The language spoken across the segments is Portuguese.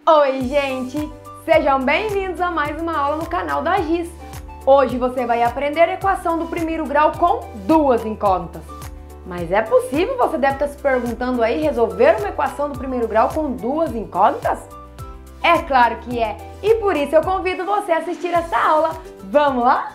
Oi, gente! Sejam bem-vindos a mais uma aula no canal da Giz. Hoje você vai aprender a equação do primeiro grau com duas incógnitas. Mas é possível? Você deve estar se perguntando aí, resolver uma equação do primeiro grau com duas incógnitas? É claro que é! E por isso eu convido você a assistir essa aula. Vamos lá?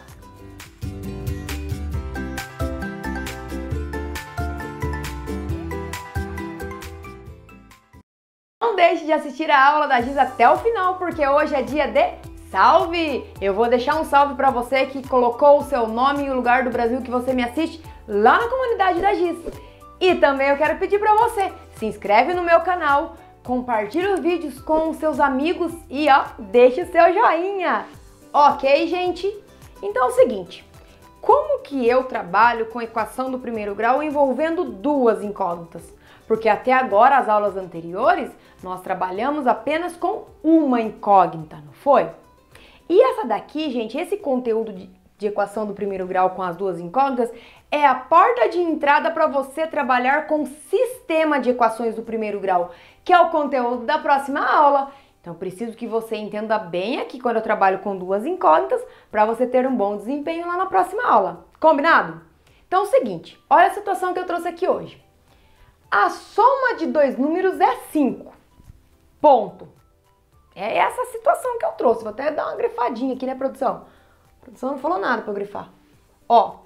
Não deixe de assistir a aula da Giz até o final, porque hoje é dia de salve! Eu vou deixar um salve para você que colocou o seu nome e o lugar do Brasil que você me assiste lá na comunidade da Giz. E também eu quero pedir para você, se inscreve no meu canal, compartilhe os vídeos com os seus amigos e deixe o seu joinha. Ok, gente? Então é o seguinte, como que eu trabalho com a equação do primeiro grau envolvendo duas incógnitas? Porque até agora, as aulas anteriores, nós trabalhamos apenas com uma incógnita, não foi? E essa daqui, gente, esse conteúdo de equação do primeiro grau com as duas incógnitas é a porta de entrada para você trabalhar com o sistema de equações do primeiro grau, que é o conteúdo da próxima aula. Então, preciso que você entenda bem aqui quando eu trabalho com duas incógnitas para você ter um bom desempenho lá na próxima aula. Combinado? Então, é o seguinte, olha a situação que eu trouxe aqui hoje. A soma de dois números é 5. Ponto. É essa a situação que eu trouxe. Vou até dar uma grifadinha aqui, né, produção? A produção não falou nada para eu grifar. Ó,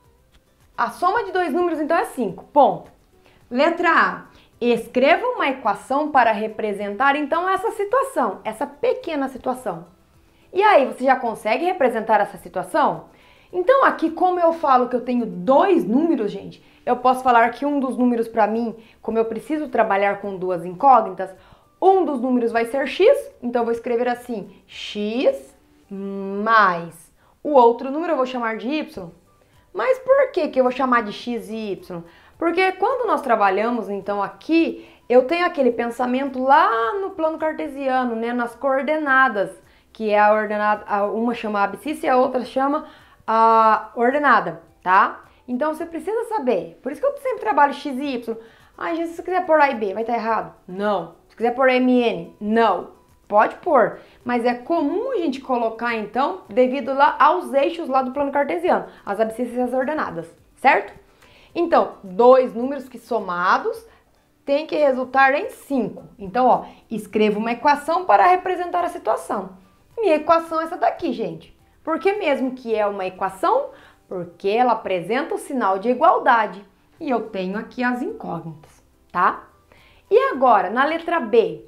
a soma de dois números, então, é 5. Ponto. Letra A. Escreva uma equação para representar, então, essa situação, essa pequena situação. E aí, você já consegue representar essa situação? Então, aqui, como eu falo que eu tenho dois números, gente, eu posso falar que um dos números para mim, como eu preciso trabalhar com duas incógnitas, um dos números vai ser x, então eu vou escrever assim, x mais o outro número eu vou chamar de y. Mas por que eu vou chamar de x e y? Porque quando nós trabalhamos, então, aqui, eu tenho aquele pensamento lá no plano cartesiano, né, nas coordenadas, que é a ordenada, uma chama a abscissa e a outra chama a ordenada, tá? Então, você precisa saber. Por isso que eu sempre trabalho x e y. Ai, gente, se você quiser pôr A e B, vai estar errado? Não. Se quiser pôr MN, não. Pode pôr. Mas é comum a gente colocar, então, devido lá aos eixos lá do plano cartesiano. As abscissas e as ordenadas, certo? Então, dois números que somados tem que resultar em 5. Então, ó, escreva uma equação para representar a situação. Minha equação é essa daqui, gente. Por que mesmo que é uma equação? Porque ela apresenta o sinal de igualdade. E eu tenho aqui as incógnitas, tá? E agora, na letra B,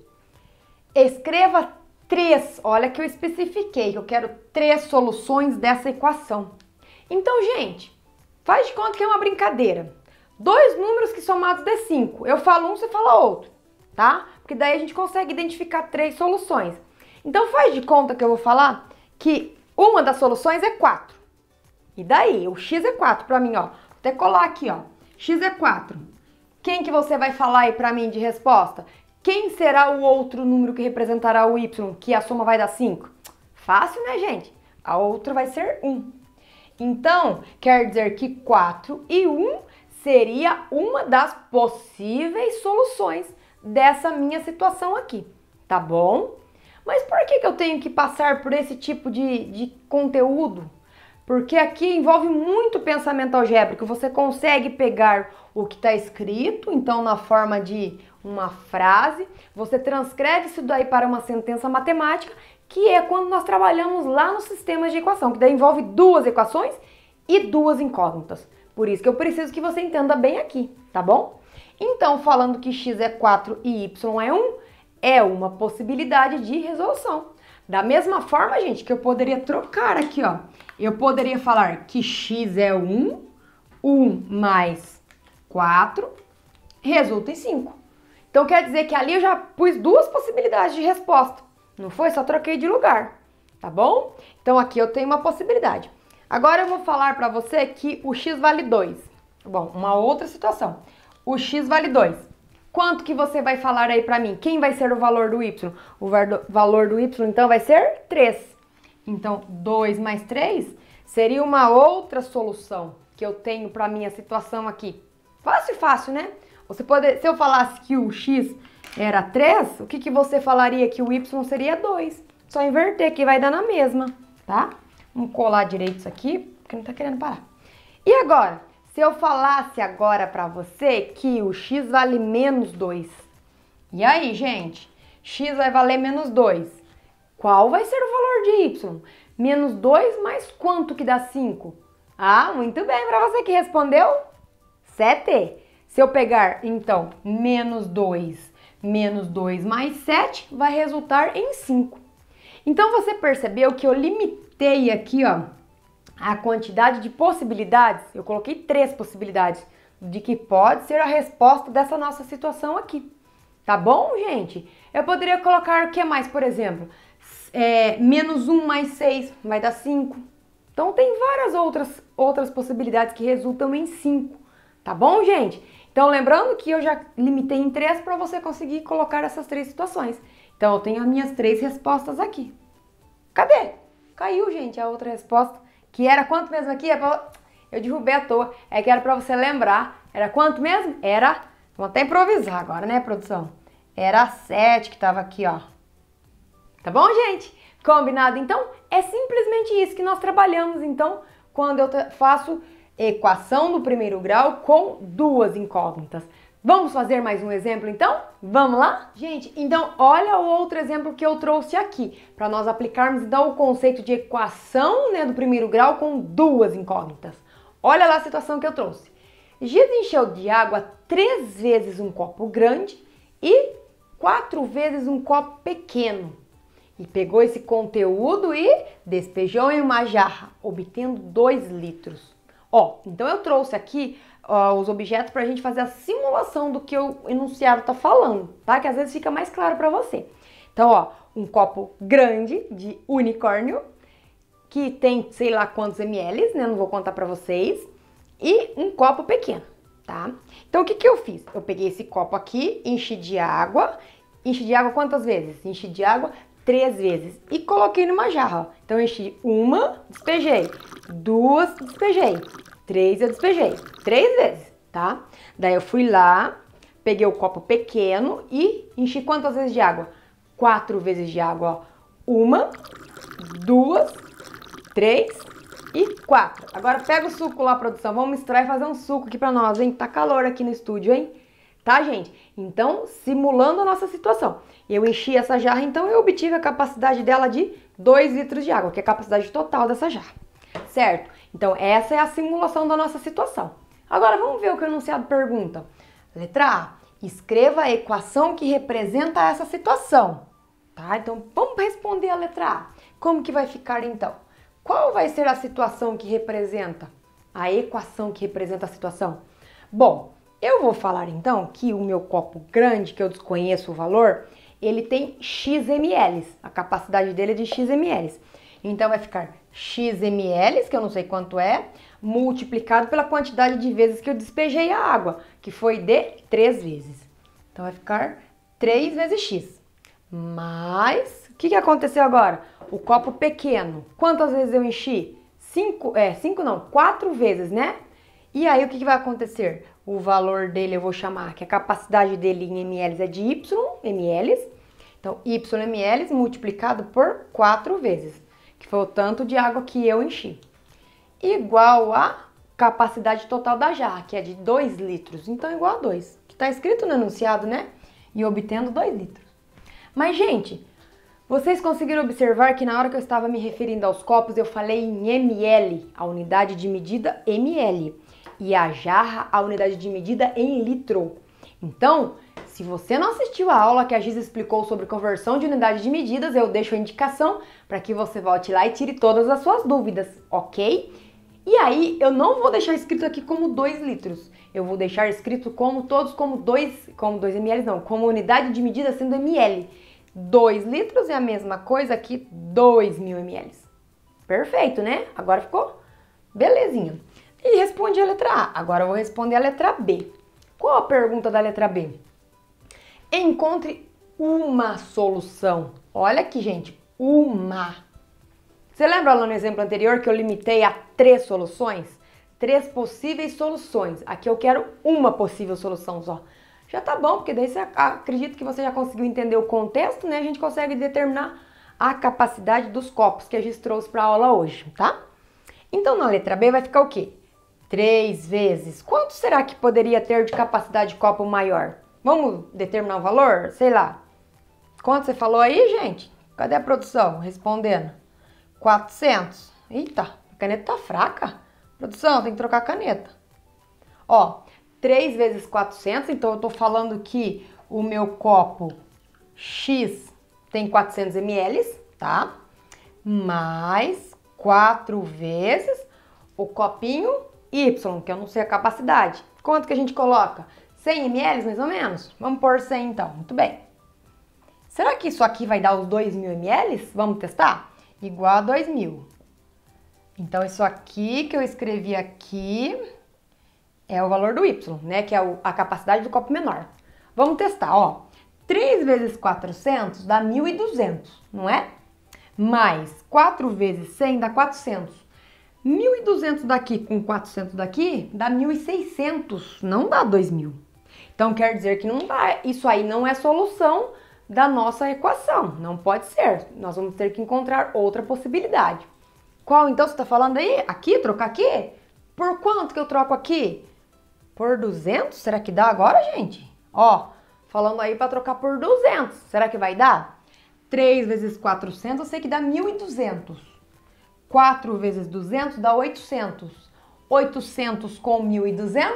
escreva 3. Olha que eu especifiquei, que eu quero 3 soluções dessa equação. Então, gente, faz de conta que é uma brincadeira. Dois números que somados dê 5. Eu falo um, você fala outro, tá? Porque daí a gente consegue identificar 3 soluções. Então, faz de conta que eu vou falar que uma das soluções é 4. E daí? O x é 4 pra mim, ó. Vou até colar aqui, ó. X é 4. Quem que você vai falar aí pra mim de resposta? Quem será o outro número que representará o y, que a soma vai dar 5? Fácil, né, gente? A outra vai ser 1. Então, quer dizer que 4 e 1 seria uma das possíveis soluções dessa minha situação aqui, tá bom? Mas por que eu tenho que passar por esse tipo de conteúdo? Porque aqui envolve muito pensamento algébrico. Você consegue pegar o que está escrito, então na forma de uma frase, você transcreve isso daí para uma sentença matemática, que é quando nós trabalhamos lá nos sistemas de equação, que daí envolve duas equações e duas incógnitas. Por isso que eu preciso que você entenda bem aqui, tá bom? Então, falando que x é 4 e y é 1, é uma possibilidade de resolução. Da mesma forma, gente, que eu poderia trocar aqui, ó. Eu poderia falar que x é 1, 1 mais 4 resulta em 5. Então, quer dizer que ali eu já pus duas possibilidades de resposta. Não foi? Só troquei de lugar, tá bom? Então, aqui eu tenho uma possibilidade. Agora, eu vou falar para você que o x vale 2. Bom, uma outra situação. O x vale 2. Quanto que você vai falar aí para mim? Quem vai ser o valor do y? O valor do y, então, vai ser 3. Então, 2 mais 3 seria uma outra solução que eu tenho para minha situação aqui. Fácil, fácil, né? Se eu falasse que o x era 3, o que que você falaria que o y seria 2? Só inverter que vai dar na mesma, tá? Vamos colar direito isso aqui, porque não tá querendo parar. E agora, se eu falasse agora pra você que o x vale menos 2, e aí, gente? X vai valer menos 2. Qual vai ser o valor de y? Menos 2 mais quanto que dá 5? Ah, muito bem, para você que respondeu, 7. Se eu pegar, então, menos 2 mais 7 vai resultar em 5. Então, você percebeu que eu limitei aqui, ó, a quantidade de possibilidades. Eu coloquei 3 possibilidades de que pode ser a resposta dessa nossa situação aqui. Tá bom, gente? Eu poderia colocar o que mais, por exemplo? Menos 1 mais 6 vai dar 5. Então, tem várias outras possibilidades que resultam em 5. Tá bom, gente? Então, lembrando que eu já limitei em 3 para você conseguir colocar essas 3 situações. Então, eu tenho as minhas 3 respostas aqui. Cadê? Caiu, gente, a outra resposta. Que era quanto mesmo aqui? Eu derrubei à toa. É que era para você lembrar. Era quanto mesmo? Era... Vamos até improvisar agora, né, produção? Era 7 que estava aqui, ó. Tá bom, gente? Combinado? Então, é simplesmente isso que nós trabalhamos, então, quando eu faço equação do primeiro grau com 2 incógnitas. Vamos fazer mais um exemplo, então? Vamos lá? Gente, então, olha o outro exemplo que eu trouxe aqui, para nós aplicarmos, então, o conceito de equação, né, do primeiro grau com 2 incógnitas. Olha lá a situação que eu trouxe. Giz encheu de água 3 vezes um copo grande e 4 vezes um copo pequeno. E pegou esse conteúdo e despejou em uma jarra, obtendo 2 litros. Ó, então eu trouxe aqui os objetos para a gente fazer a simulação do que o enunciado está falando, tá? Que às vezes fica mais claro para você. Então, ó, um copo grande de unicórnio, que tem sei lá quantos ml, né? Não vou contar para vocês. E um copo pequeno, tá? Então, o que que eu fiz? Eu peguei esse copo aqui, enchi de água. Enchi de água quantas vezes? Enchi de água 3 vezes. E coloquei numa jarra, ó. Então, eu enchi 1, despejei. 2, despejei. 3, eu despejei. 3 vezes, tá? Daí, eu fui lá, peguei o copo pequeno e enchi quantas vezes de água? 4 vezes de água, ó. 1, 2, 3... e 4. Agora pega o suco lá, produção. Vamos misturar e fazer um suco aqui pra nós, hein? Tá calor aqui no estúdio, hein? Tá, gente? Então, simulando a nossa situação. Eu enchi essa jarra, então eu obtive a capacidade dela de 2 litros de água, que é a capacidade total dessa jarra. Certo? Então, essa é a simulação da nossa situação. Agora, vamos ver o que o enunciado pergunta. Letra A. Escreva a equação que representa essa situação. Tá? Então, vamos responder a letra A. Como que vai ficar, então? Qual vai ser a situação que representa? A equação que representa a situação? Bom, eu vou falar então que o meu copo grande, que eu desconheço o valor, ele tem x ml. A capacidade dele é de x ml. Então vai ficar x ml, que eu não sei quanto é, multiplicado pela quantidade de vezes que eu despejei a água, que foi de 3 vezes. Então vai ficar 3 vezes x. Mais... O que aconteceu agora? O copo pequeno, quantas vezes eu enchi? 4 vezes, né? E aí o que vai acontecer? O valor dele eu vou chamar, que a capacidade dele em ml é de y ml. Então, y ml multiplicado por 4 vezes, que foi o tanto de água que eu enchi. Igual a capacidade total da jarra, que é de 2 litros. Então, igual a 2, que está escrito no enunciado, né? E obtendo 2 litros. Mas, gente... Vocês conseguiram observar que na hora que eu estava me referindo aos copos, eu falei em ml, a unidade de medida ml, e a jarra, a unidade de medida em litro. Então, se você não assistiu a aula que a Giz explicou sobre conversão de unidade de medidas, eu deixo a indicação para que você volte lá e tire todas as suas dúvidas, ok? E aí, eu não vou deixar escrito aqui como 2 litros, eu vou deixar escrito como 2 ml não, como unidade de medida sendo ml. 2 litros é a mesma coisa que 2.000 ml. Perfeito, né? Agora ficou belezinha. E respondi a letra A. Agora eu vou responder a letra B. Qual a pergunta da letra B? Encontre uma solução. Olha aqui, gente. Uma. Você lembra lá no exemplo anterior que eu limitei a 3 soluções? 3 possíveis soluções. Aqui eu quero uma possível solução só. já tá bom, porque daí acredito que você já conseguiu entender o contexto, né? A gente consegue determinar a capacidade dos copos que a gente trouxe para a aula hoje, tá? Então, na letra B vai ficar o quê? 3 vezes. Quanto será que poderia ter de capacidade de copo maior? Vamos determinar o valor? Sei lá. Quanto você falou aí, gente? Cadê a produção? Respondendo. 400. Eita, a caneta tá fraca. Produção, tem que trocar a caneta. Ó, 3 vezes 400, então eu tô falando que o meu copo X tem 400 ml, tá? Mais 4 vezes o copinho Y, que eu não sei a capacidade. Quanto que a gente coloca? 100 ml, mais ou menos? Vamos pôr 100 então, muito bem. Será que isso aqui vai dar os 2.000 ml? Vamos testar? Igual a 2.000. Então, isso aqui que eu escrevi aqui é o valor do Y, né? Que é a capacidade do copo menor. Vamos testar, ó. 3 vezes 400 dá 1.200, não é? Mais 4 vezes 100 dá 400. 1.200 daqui com 400 daqui dá 1.600, não dá 2.000. Então, quer dizer que não dá, isso aí não é solução da nossa equação, não pode ser. Nós vamos ter que encontrar outra possibilidade. Qual então você está falando aí? Aqui, trocar aqui? Por quanto que eu troco aqui? Por 200? Será que dá agora, gente? Ó, falando aí para trocar por 200. Será que vai dar? 3 vezes 400, eu sei que dá 1.200. 4 vezes 200 dá 800. 800 com 1.200,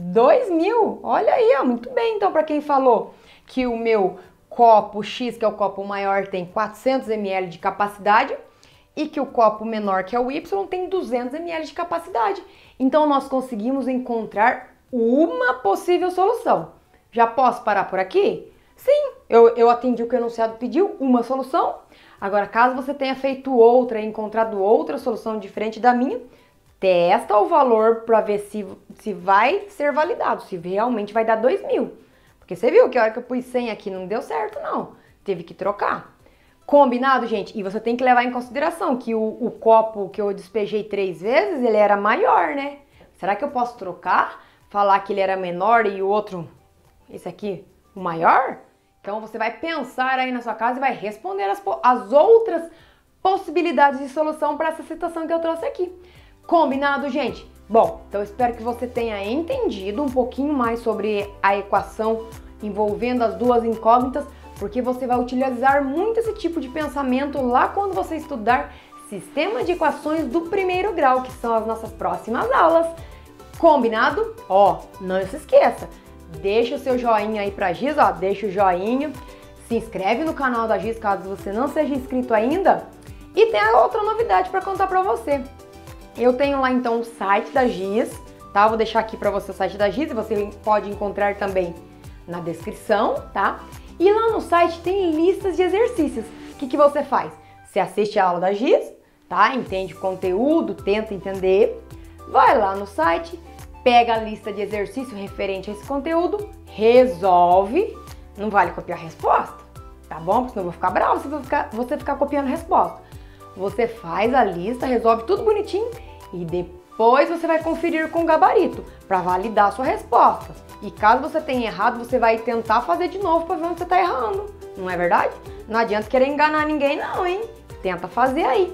2.000. Olha aí, ó, muito bem. Então, para quem falou que o meu copo X, que é o copo maior, tem 400 ml de capacidade e que o copo menor, que é o Y, tem 200 ml de capacidade. Então, nós conseguimos encontrar uma possível solução. Já posso parar por aqui? Sim, eu atendi o que o enunciado pediu, uma solução. Agora, caso você tenha feito outra e encontrado outra solução diferente da minha, testa o valor para ver se vai ser validado, se realmente vai dar 2.000. Porque você viu que a hora que eu pus 100 aqui não deu certo, não. Teve que trocar. Combinado, gente? E você tem que levar em consideração que o copo que eu despejei 3 vezes, ele era maior, né? Será que eu posso trocar? Falar que ele era menor e o outro, esse aqui, o maior? Então você vai pensar aí na sua casa e vai responder as outras possibilidades de solução para essa situação que eu trouxe aqui. Combinado, gente? Bom, então eu espero que você tenha entendido um pouquinho mais sobre a equação envolvendo as duas incógnitas, porque você vai utilizar muito esse tipo de pensamento lá quando você estudar sistema de equações do primeiro grau, que são as nossas próximas aulas. Combinado? Ó, não se esqueça, deixa o seu joinha aí pra Giz, ó, deixa o joinha, se inscreve no canal da Giz caso você não seja inscrito ainda, e tem a outra novidade para contar pra você. Eu tenho lá então o site da Giz, tá? Vou deixar aqui pra você o site da Giz, você pode encontrar também na descrição, tá? E lá no site tem listas de exercícios. O que você faz? Você assiste a aula da Giz, tá? Entende o conteúdo, tenta entender, vai lá no site, pega a lista de exercício referente a esse conteúdo, resolve, não vale copiar a resposta, tá bom? Porque senão eu vou ficar bravo se você ficar copiando a resposta. Você faz a lista, resolve tudo bonitinho e depois você vai conferir com o gabarito para validar a sua resposta. E caso você tenha errado, você vai tentar fazer de novo para ver onde você está errando, não é verdade? Não adianta querer enganar ninguém não, hein? Tenta fazer aí.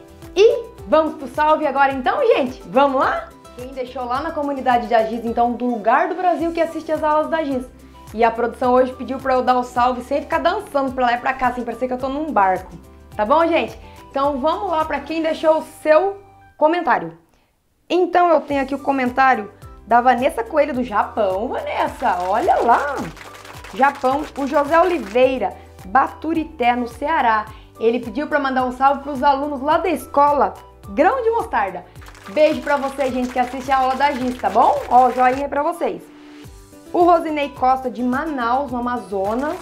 E vamos pro salve agora então, gente? Vamos lá? Quem deixou lá na comunidade da Giz, então, do lugar do Brasil que assiste as aulas da Giz. E a produção hoje pediu para eu dar o salve sem ficar dançando para lá e para cá, assim, parecer que eu tô num barco. Tá bom, gente? Então vamos lá para quem deixou o seu comentário. Então eu tenho aqui o comentário da Vanessa Coelho do Japão. Vanessa, olha lá! Japão, o José Oliveira, Baturité, no Ceará. Ele pediu para mandar um salve para os alunos lá da escola Grão de Mostarda. Beijo para vocês, gente, que assiste a aula da Giz, tá bom? Ó, joinha para vocês. O Rosinei Costa de Manaus, no Amazonas.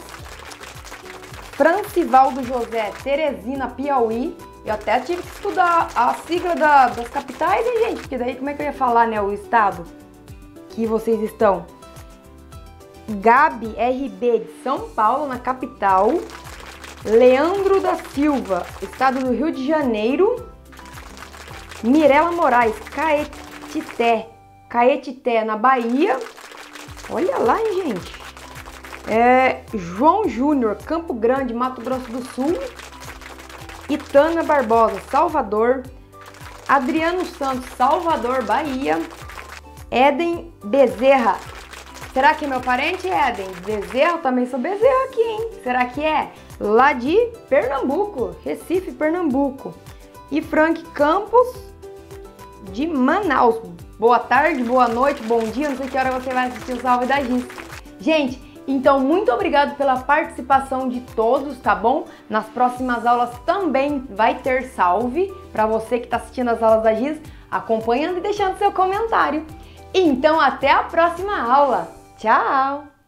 Francivaldo José, Teresina, Piauí. Eu até tive que estudar a sigla das capitais, hein, gente? Porque daí como é que eu ia falar, né, o estado que vocês estão? Gabi RB de São Paulo, na capital. Leandro da Silva, estado do Rio de Janeiro. Mirela Moraes, Caetité, na Bahia. Olha lá, hein, gente? João Júnior, Campo Grande, Mato Grosso do Sul. Itana Barbosa, Salvador. Adriano Santos, Salvador, Bahia. Éden Bezerra. Será que é meu parente, Éden? Bezerra, também sou Bezerra aqui, hein? Será que é? Lá de Pernambuco, Recife, Pernambuco. E Frank Campos, de Manaus. Boa tarde, boa noite, bom dia, não sei que hora você vai assistir o Salve da Giz. Gente, então muito obrigado pela participação de todos, tá bom? Nas próximas aulas também vai ter salve para você que está assistindo as aulas da Giz, acompanhando e deixando seu comentário. Então até a próxima aula. Tchau!